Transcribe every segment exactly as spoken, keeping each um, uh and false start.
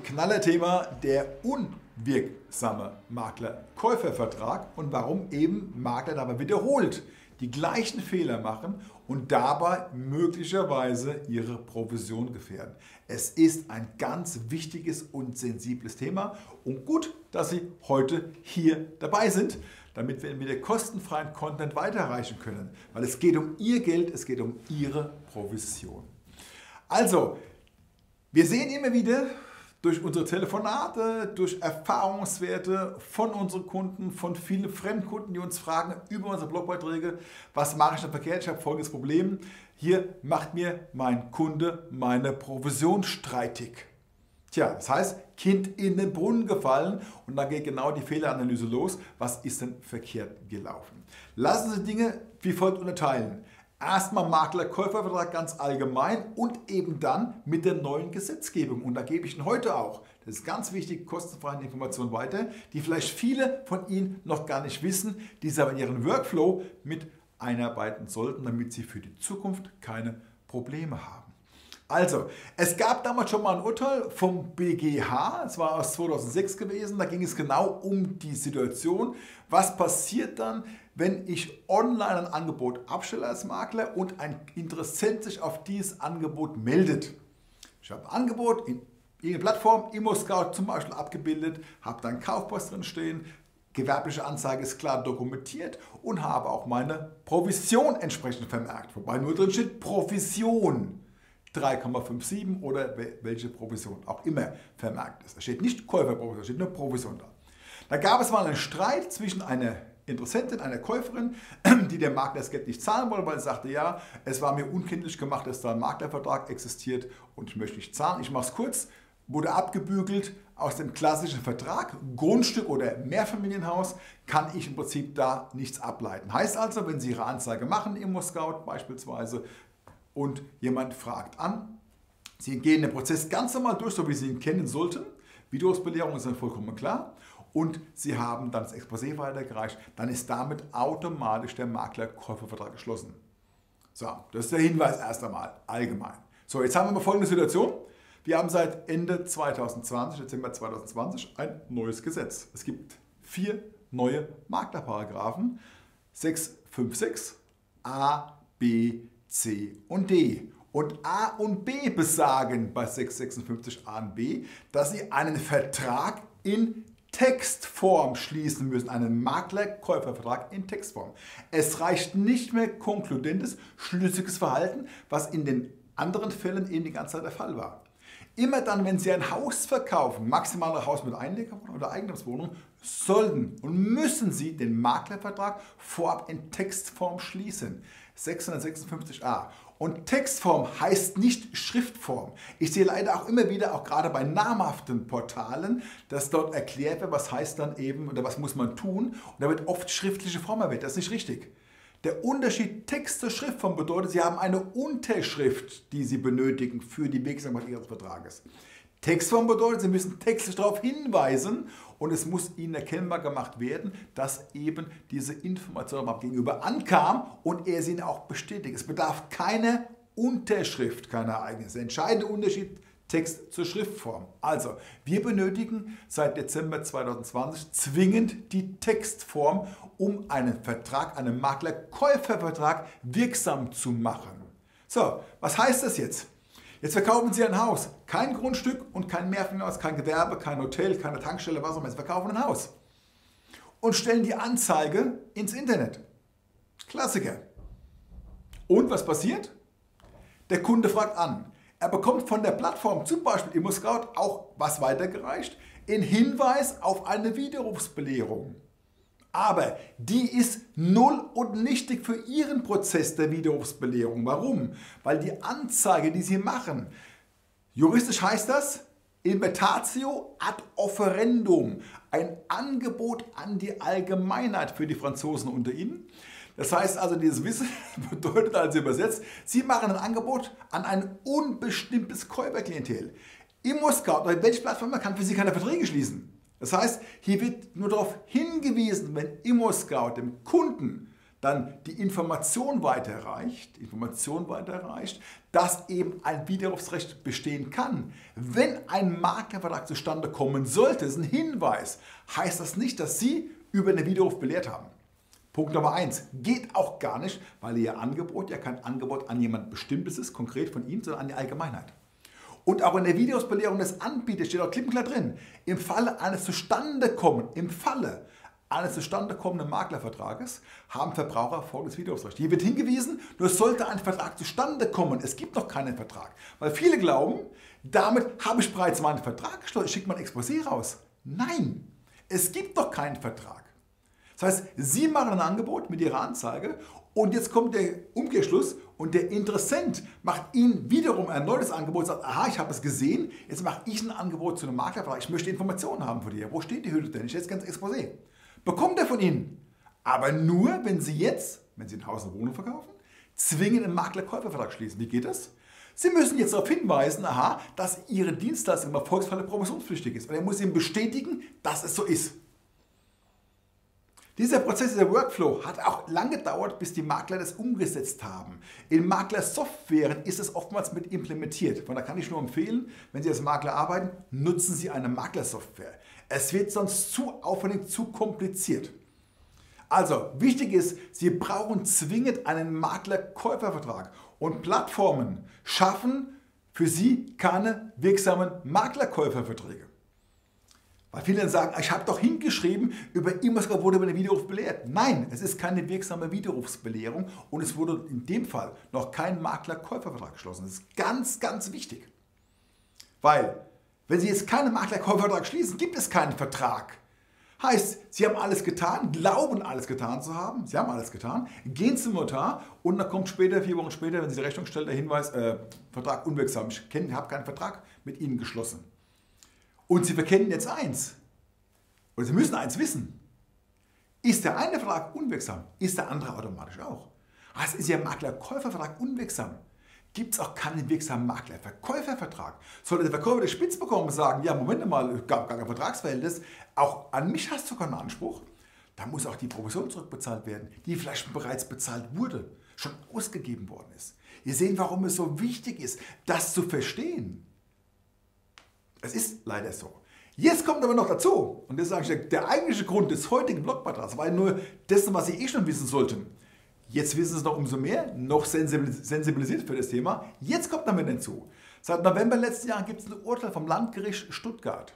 Knallerthema, der unwirksame Makler-Käufer-Vertrag und warum eben Makler dabei wiederholt die gleichen Fehler machen und dabei möglicherweise ihre Provision gefährden. Es ist ein ganz wichtiges und sensibles Thema und gut, dass Sie heute hier dabei sind, damit wir Ihnen wieder kostenfreien Content weiterreichen können, weil es geht um Ihr Geld, es geht um Ihre Provision. Also, wir sehen immer wieder durch unsere Telefonate, durch Erfahrungswerte von unseren Kunden, von vielen Fremdkunden, die uns fragen über unsere Blogbeiträge, was mache ich denn verkehrt, ich habe folgendes Problem, hier macht mir mein Kunde meine Provision streitig. Tja, das heißt, Kind in den Brunnen gefallen und da geht genau die Fehleranalyse los. Was ist denn verkehrt gelaufen? Lassen Sie Dinge wie folgt unterteilen. Erstmal Makler-Käufer-Vertrag ganz allgemein und eben dann mit der neuen Gesetzgebung. Und da gebe ich Ihnen heute auch, das ist ganz wichtig, kostenfreie Informationen weiter, die vielleicht viele von Ihnen noch gar nicht wissen, die Sie aber in Ihren Workflow mit einarbeiten sollten, damit Sie für die Zukunft keine Probleme haben. Also, es gab damals schon mal ein Urteil vom B G H, es war aus zweitausendsechs gewesen, da ging es genau um die Situation, was passiert dann, wenn ich online ein Angebot abstelle als Makler und ein Interessent sich auf dieses Angebot meldet. Ich habe ein Angebot in irgendeiner Plattform, ImmoScout zum Beispiel abgebildet, habe dann Kaufpost drin stehen, gewerbliche Anzeige ist klar dokumentiert und habe auch meine Provision entsprechend vermerkt, wobei nur drin steht Provision. drei Komma siebenundfünfzig oder welche Provision auch immer vermerkt ist. Da steht nicht Käuferprovision, da steht nur Provision da. Da gab es mal einen Streit zwischen einer Interessentin, einer Käuferin, die der Makler das Geld nicht zahlen wollte, weil sie sagte, ja, es war mir unkenntlich gemacht, dass da ein Maklervertrag existiert und ich möchte nicht zahlen. Ich mache es kurz, wurde abgebügelt aus dem klassischen Vertrag, Grundstück oder Mehrfamilienhaus, kann ich im Prinzip da nichts ableiten. Heißt also, wenn Sie Ihre Anzeige machen, ImmoScout beispielsweise, und jemand fragt an, Sie gehen den Prozess ganz normal durch, so wie Sie ihn kennen sollten. Widerrufsbelehrung ist dann vollkommen klar. Und Sie haben dann das Exposé weitergereicht, dann ist damit automatisch der Makler-Käufervertrag geschlossen. So, das ist der Hinweis erst einmal, allgemein. So, jetzt haben wir mal folgende Situation. Wir haben seit Ende zweitausendzwanzig, Dezember zweitausendzwanzig, ein neues Gesetz. Es gibt vier neue Maklerparagraphen, sechshundertfünfundsechzig a, b, C und D. Und A und B besagen bei sechshundertsechsundfünfzig a und b, dass Sie einen Vertrag in Textform schließen müssen, einen Makler-Käufervertrag in Textform. Es reicht nicht mehr konkludentes, schlüssiges Verhalten, was in den anderen Fällen eben die ganze Zeit der Fall war. Immer dann, wenn Sie ein Haus verkaufen, maximale Haus mit Einlegerwohnung oder Eigentumswohnung, sollten und müssen Sie den Maklervertrag vorab in Textform schließen. sechshundertsechsundfünfzig a. Und Textform heißt nicht Schriftform. Ich sehe leider auch immer wieder, auch gerade bei namhaften Portalen, dass dort erklärt wird, was heißt dann eben oder was muss man tun. Und da wird oft schriftliche Form erwähnt. Das ist nicht richtig. Der Unterschied Text zur Schriftform bedeutet, Sie haben eine Unterschrift, die Sie benötigen für die Wirksamkeit Ihres Vertrages. Textform bedeutet, Sie müssen textlich darauf hinweisen und es muss Ihnen erkennbar gemacht werden, dass eben diese Information am Gegenüber ankam und er sie Ihnen auch bestätigt. Es bedarf keiner Unterschrift, kein Ereignis. Der entscheidende Unterschied Text zur Schriftform. Also, wir benötigen seit Dezember zweitausendzwanzig zwingend die Textform, um einen Vertrag, einen Makler-Käufervertrag wirksam zu machen. So, was heißt das jetzt? Jetzt verkaufen Sie ein Haus, kein Grundstück und kein Mehrfamilienhaus, kein Gewerbe, kein Hotel, keine Tankstelle, was auch immer. Sie verkaufen ein Haus und stellen die Anzeige ins Internet. Klassiker. Und was passiert? Der Kunde fragt an. Er bekommt von der Plattform, zum Beispiel ImmoScout, auch was weitergereicht, in Hinweis auf eine Widerrufsbelehrung. Aber die ist null und nichtig für Ihren Prozess der Widerrufsbelehrung. Warum? Weil die Anzeige, die Sie machen, juristisch heißt das Invertatio ad offerendum, ein Angebot an die Allgemeinheit für die Franzosen unter Ihnen. Das heißt also, dieses Wissen bedeutet also übersetzt, Sie machen ein Angebot an ein unbestimmtes Käuferklientel. ImmoScout oder welche Plattform kann für Sie keine Verträge schließen. Das heißt, hier wird nur darauf hingewiesen, wenn ImmoScout dem Kunden dann die Information weiterreicht, Information weiterreicht, dass eben ein Widerrufsrecht bestehen kann. Wenn ein Maklervertrag zustande kommen sollte, das ist ein Hinweis, heißt das nicht, dass Sie über den Widerruf belehrt haben. Punkt Nummer eins, geht auch gar nicht, weil Ihr Angebot ja kein Angebot an jemand Bestimmtes ist, konkret von Ihnen, sondern an die Allgemeinheit. Und auch in der Widerrufsbelehrung des Anbieters steht auch klipp und klar drin, im Falle eines Zustandekommen, im Falle eines zustande kommenden Maklervertrages haben Verbraucher folgendes Widerrufsrecht. Hier wird hingewiesen, nur sollte ein Vertrag zustande kommen. Es gibt noch keinen Vertrag. Weil viele glauben, damit habe ich bereits meinen Vertrag geschlossen, ich schicke mein Exposé raus. Nein, es gibt noch keinen Vertrag. Das heißt, Sie machen ein Angebot mit Ihrer Anzeige und jetzt kommt der Umkehrschluss und der Interessent macht Ihnen wiederum ein erneutes Angebot und sagt, aha, ich habe es gesehen, jetzt mache ich ein Angebot zu einem Maklervertrag, ich möchte Informationen haben von dir. Wo steht die Hülle denn? Ich hätte jetzt ganz Exposé. Bekommt er von Ihnen. Aber nur, wenn Sie jetzt, wenn Sie ein Haus und Wohnung verkaufen, zwingend einen Makler-Käufervertrag schließen. Wie geht das? Sie müssen jetzt darauf hinweisen, aha, dass Ihre Dienstleistung im Erfolgsfalle provisionspflichtig ist. Und er muss Ihnen bestätigen, dass es so ist. Dieser Prozess, dieser Workflow hat auch lange gedauert, bis die Makler das umgesetzt haben. In Maklersoftwaren ist es oftmals mit implementiert. Von da kann ich nur empfehlen, wenn Sie als Makler arbeiten, nutzen Sie eine Maklersoftware. Es wird sonst zu aufwendig, zu kompliziert. Also, wichtig ist, Sie brauchen zwingend einen Makler-Käufervertrag. Und Plattformen schaffen für Sie keine wirksamen Makler-Käuferverträge. Weil viele dann sagen, ich habe doch hingeschrieben, über irgendwas wurde über den Widerruf belehrt. Nein, es ist keine wirksame Widerrufsbelehrung und es wurde in dem Fall noch kein Makler-Käufervertrag geschlossen. Das ist ganz, ganz wichtig. Weil, wenn Sie jetzt keinen Makler-Käufervertrag schließen, gibt es keinen Vertrag. Heißt, Sie haben alles getan, glauben alles getan zu haben, Sie haben alles getan, gehen zum Notar und dann kommt später, vier Wochen später, wenn Sie die Rechnung stellen, der Hinweis, äh, Vertrag unwirksam, ich habe keinen Vertrag mit Ihnen geschlossen. Und Sie verkennen jetzt eins, oder Sie müssen eins wissen, ist der eine Vertrag unwirksam, ist der andere automatisch auch. Also ist Ihr Makler-Käufervertrag unwirksam, gibt es auch keinen wirksamen Makler-Verkäufervertrag. Sollte der Verkäufer den Spitz bekommen und sagen, ja Moment mal, es gab gar kein Vertragsverhältnis, auch an mich hast du keinen Anspruch, dann muss auch die Provision zurückbezahlt werden, die vielleicht schon bereits bezahlt wurde, schon ausgegeben worden ist. Wir sehen, warum es so wichtig ist, das zu verstehen. Es ist leider so. Jetzt kommt aber noch dazu, und das ist eigentlich der, der eigentliche Grund des heutigen Blogbeitrags, weil nur das, was Sie eh schon wissen sollten. Jetzt wissen Sie es noch umso mehr, noch sensibilisiert für das Thema. Jetzt kommt damit hinzu. Seit November letzten Jahres gibt es ein Urteil vom Landgericht Stuttgart.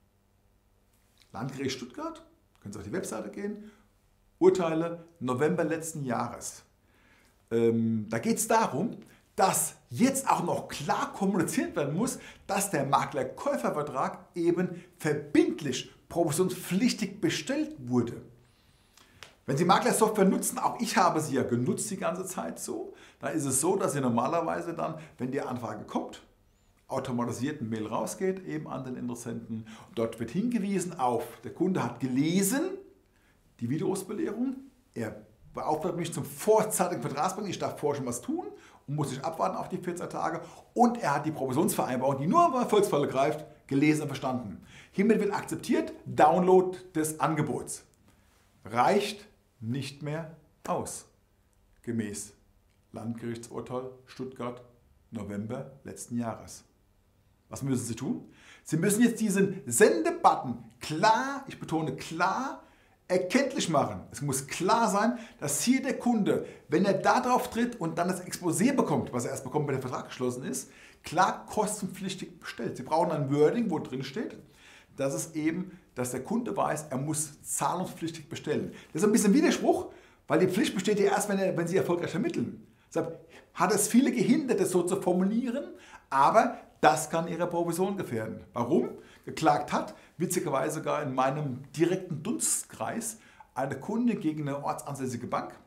Landgericht Stuttgart, können Sie auf die Webseite gehen, Urteile November letzten Jahres. Ähm, da geht es darum, dass jetzt auch noch klar kommuniziert werden muss, dass der Makler-Käufervertrag eben verbindlich, provisionspflichtig bestellt wurde. Wenn Sie Maklersoftware nutzen, auch ich habe sie ja genutzt die ganze Zeit so, dann ist es so, dass Sie normalerweise dann, wenn die Anfrage kommt, automatisiert ein Mail rausgeht, eben an den Interessenten. Dort wird hingewiesen auf, der Kunde hat gelesen, die Widerrufsbelehrung, er beauftragt mich zum vorzeitigen Vertragsbeginn, ich darf vorher schon was tun und muss nicht abwarten auf die vierzehn Tage und er hat die Provisionsvereinbarung, die nur im Erfolgsfalle greift, gelesen und verstanden. Hiermit wird akzeptiert, Download des Angebots. Reicht nicht mehr aus, gemäß Landgerichtsurteil Stuttgart November letzten Jahres. Was müssen Sie tun? Sie müssen jetzt diesen Sendebutton klar, ich betone klar, erkenntlich machen. Es muss klar sein, dass hier der Kunde, wenn er da drauf tritt und dann das Exposé bekommt, was er erst bekommt, wenn der Vertrag geschlossen ist, klar kostenpflichtig bestellt. Sie brauchen ein Wording, wo drin steht, dass es eben, dass der Kunde weiß, er muss zahlungspflichtig bestellen. Das ist ein bisschen Widerspruch, weil die Pflicht besteht ja erst, wenn, er, wenn Sie erfolgreich vermitteln. Deshalb hat es viele gehindert, das so zu formulieren, aber das kann Ihre Provision gefährden. Warum? Geklagt hat, witzigerweise sogar in meinem direkten Dunstkreis, eine Kunde gegen eine ortsansässige Bank,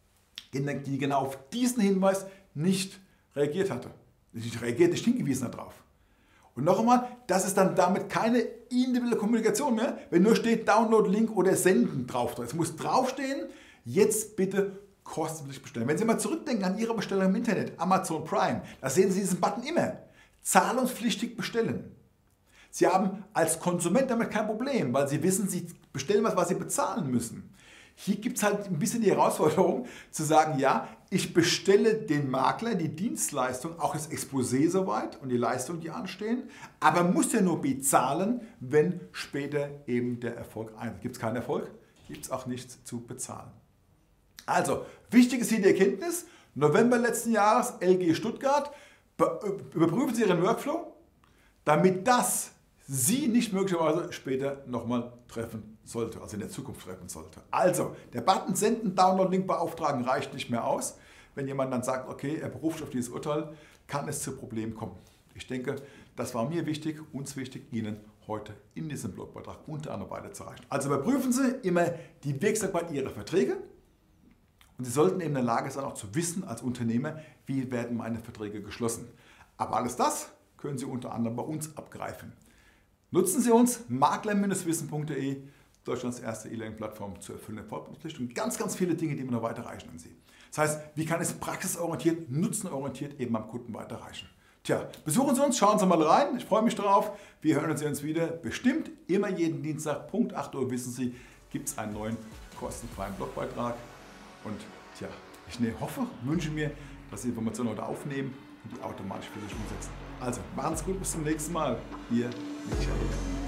die genau auf diesen Hinweis nicht reagiert hatte. Nicht reagiert, nicht hingewiesen hat darauf. Und noch einmal, das ist dann damit keine individuelle Kommunikation mehr, wenn nur steht Download-Link oder Senden drauf. Es muss draufstehen, jetzt bitte kostenpflichtig bestellen. Wenn Sie mal zurückdenken an Ihre Bestellung im Internet, Amazon Prime, da sehen Sie diesen Button immer. Zahlungspflichtig bestellen. Sie haben als Konsument damit kein Problem, weil Sie wissen, Sie bestellen was, was Sie bezahlen müssen. Hier gibt es halt ein bisschen die Herausforderung zu sagen, ja, ich bestelle den Makler die Dienstleistung, auch das Exposé soweit und die Leistungen, die anstehen, aber muss ja nur bezahlen, wenn später eben der Erfolg eintritt. Gibt es keinen Erfolg, gibt es auch nichts zu bezahlen. Also, wichtig ist hier die Erkenntnis, November letzten Jahres, L G Stuttgart, überprüfen Sie Ihren Workflow, damit das Sie nicht möglicherweise später nochmal treffen sollte, also in der Zukunft treffen sollte. Also, der Button Senden, Download, Link beauftragen reicht nicht mehr aus. Wenn jemand dann sagt, okay, er beruft sich auf dieses Urteil, kann es zu Problemen kommen. Ich denke, das war mir wichtig, uns wichtig, Ihnen heute in diesem Blogbeitrag unter anderem weiterzureichen. Also überprüfen Sie immer die Wirksamkeit Ihrer Verträge und Sie sollten eben in der Lage sein, auch zu wissen als Unternehmer, wie werden meine Verträge geschlossen. Aber alles das können Sie unter anderem bei uns abgreifen. Nutzen Sie uns, makler Bindestrich wissen Punkt de, Deutschlands erste E-Learning-Plattform zur erfüllenden Fortbildungspflicht und ganz, ganz viele Dinge, die wir noch weiterreichen an Sie. Das heißt, wie kann es praxisorientiert, nutzenorientiert eben am Kunden weiterreichen? Tja, besuchen Sie uns, schauen Sie mal rein, ich freue mich drauf. Wir hören uns uns wieder, bestimmt immer jeden Dienstag, Punkt acht Uhr, wissen Sie, gibt es einen neuen kostenfreien Blogbeitrag. Und tja, ich hoffe, wünsche mir, dass Sie Informationen heute aufnehmen und die automatisch für sich umsetzen. Also, machen Sie es gut, bis zum nächsten Mal. Ihr Michael.